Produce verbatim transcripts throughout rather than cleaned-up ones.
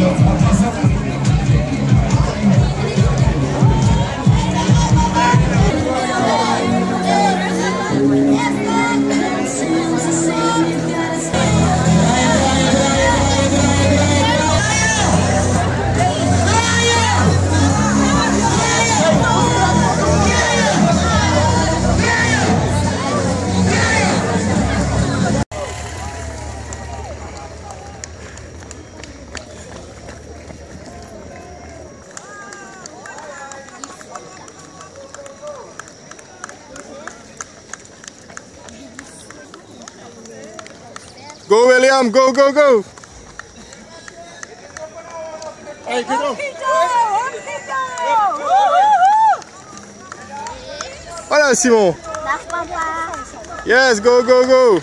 Go William, go, go, go! Hey, get up! Voilà Simon! Dag papa! Yes, go, go, go!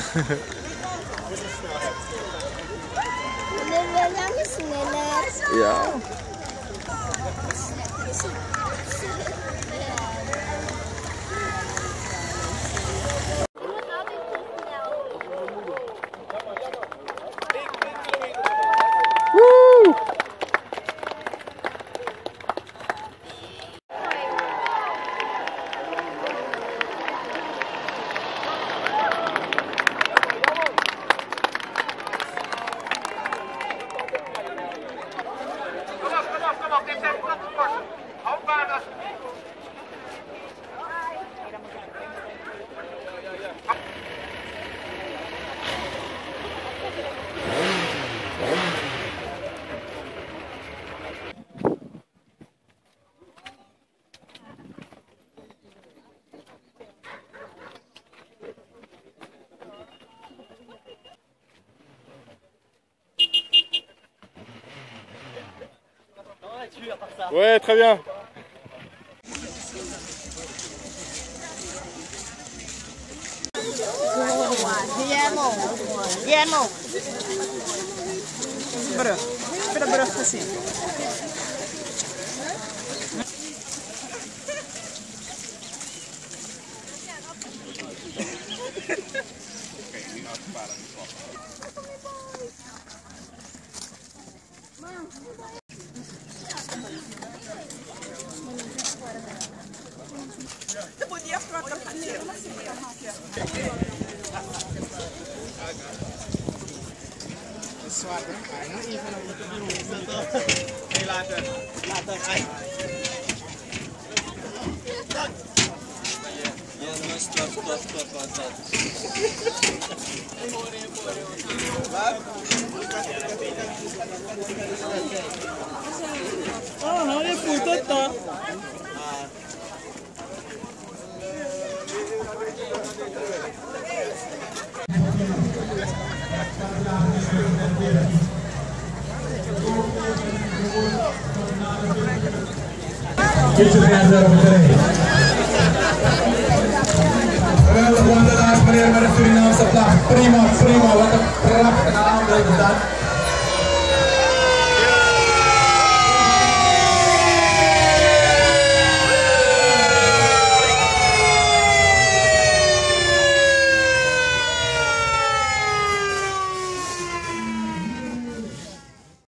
William is sneller. Ja. Ouais, très bien. Guillermo, Guillermo. Brug, ik heb de brug gezien. Hey, later. Later. Hey. Ja, stop, stop, stop, stop. Oh, no le puto esto. Get your hands up today. Geweldig, want de dames en heren met de Surinaamse vlag. Prima, prima. Wat een prachtige aanblik is dat.